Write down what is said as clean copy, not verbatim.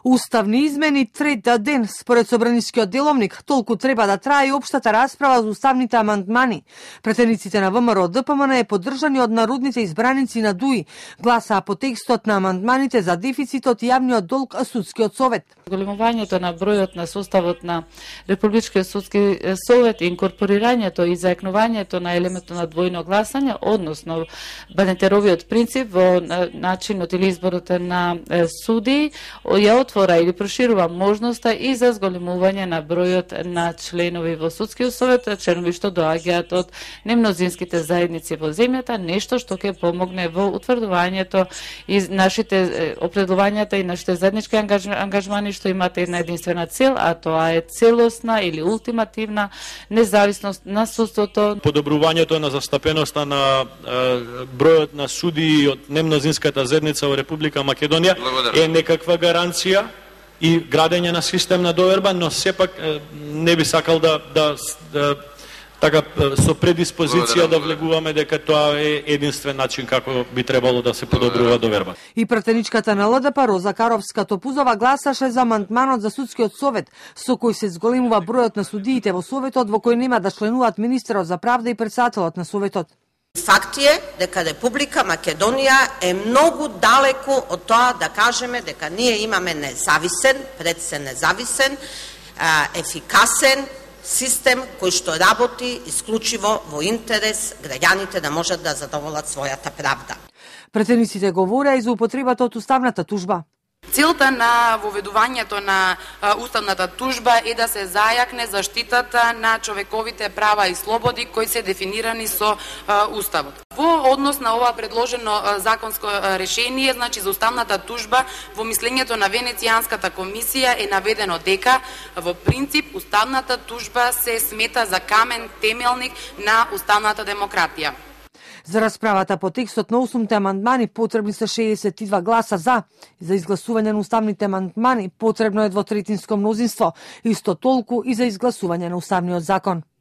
Уставни измени трет ден, според Собранискиот деловник, толку треба да трае и општата расправа за уставните амандмани. Претениците на ВМРО ДПМН е поддржани од народните избраници на ДУИ, гласаа по текстот на амандманите за дефицитот и јавниот долг судскиот совет. Големувањето на бројот на составот на Републичкиот судски совет, инкорпорирањето и заекнувањето на елементот на двојно гласање, односно Банетеровиот принцип во начинот или изборот на суди, ја отвора или проширува можноста и за зголемување на бројот на членови во судскиот совет, членови што доаѓаат од немнозинските заедници во земјата, нешто што ќе помогне во утврдувањето и нашите определувањата и нашите заеднички ангажмани што имате една единствена цел, а тоа е целосна или ултимативна независност на судството. Подобрувањето на застапеноста на бројот на суди од немнозинската заедница во Република Македонија е некаква гаранција и градење на систем на доверба, но сепак не би сакал да така со предиспозиција да влегуваме дека тоа е единствен начин како би требало да се подобрува доверба. И претеничката на ЛДП Роза Каровска Топузова гласаше за амандманот за судскиот совет, со кој се зголемува бројот на судиите во советот, во кој нема да членуваат министерот за правда и председателот на советот. Факт е дека Република Македонија е многу далеку од тоа да кажеме дека ние имаме независен, пред се независен, ефикасен систем кој што работи исклучиво во интерес граѓаните да можат да задоволат својата правда. Претениците говореа и за употребата од уставната тужба. Целта на воведувањето на уставната тужба е да се зајакне заштитата на човековите права и слободи кои се дефинирани со уставот. Во однос на ова предложено законско решение, значи за уставната тужба, во мислењето на Венецијанската комисија е наведено дека во принцип уставната тужба се смета за камен темелник на уставната демократија. За расправата по текстот на 8 амандмани потребни се 62 гласа за изгласување на уставните амандмани потребно е двотретинско мнозинство, исто толку и за изгласување на уставниот закон.